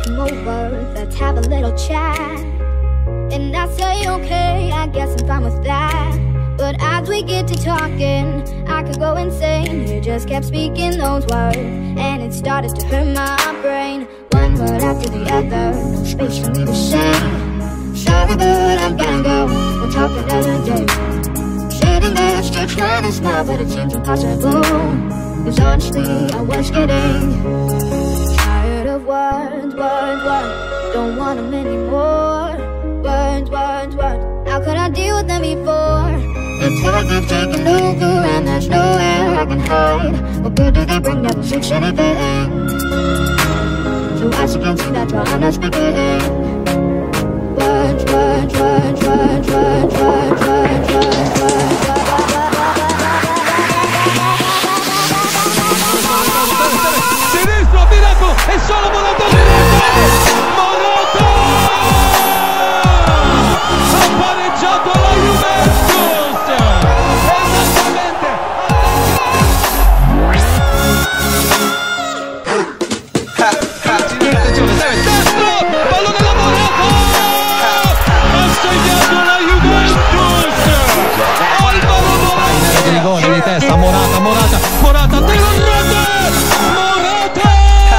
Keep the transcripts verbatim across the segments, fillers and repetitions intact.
come over, let's have a little chat. And I say okay, I guess I'm fine with that. But as we get to talking, I could go insane. You just kept speaking those words, and it started to hurt my brain. One word after the other, no space for me to say. Sorry, but I'm gonna go, we'll talk another day. Sitting there, still trying to smile, but it seems impossible. Cause honestly, I was getting tired of words, words, words. Don't want them anymore. Words, words, words. How could I deal with them before? It's like they've taken over and there's nowhere I can hide. What good do they bring? Never fix anything. So as you can see, that's why I'm not speaking. Words, words, words, words, words, words, words, words, words. Sinistro, miracolo, e solo Morata di rete! Morata! Ha pareggiato la Juventus! Esattamente! Attenzione, deve destro! Pallone da Morata! Ha segnato la Juventus! Álvaro Morata! Rigore di testa, Morata, Morata, Morata, tiro in rete! Morata!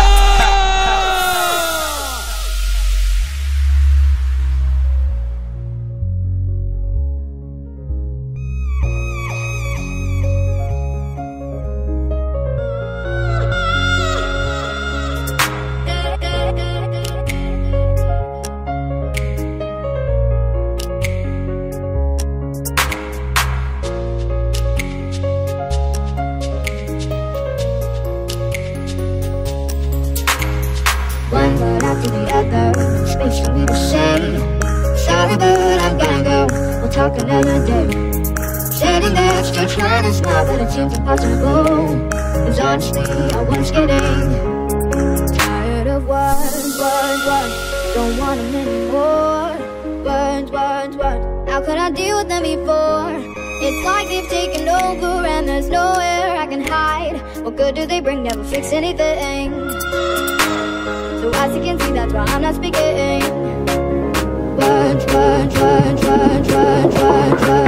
One word after the other, no space for me to say. Sorry, but I'm gonna go, we'll talk another day. Sitting there, still trying to smile, but it seems impossible. Cause honestly, I was getting tired of words, words, words. Don't want them anymore. Words, words, words. How could I deal with them before? It's like they've taken over and there's nowhere I can hide. What good do they bring? Never fix anything. So as you can see, that's why I'm not speaking. Words, words, words, words, words, words, words.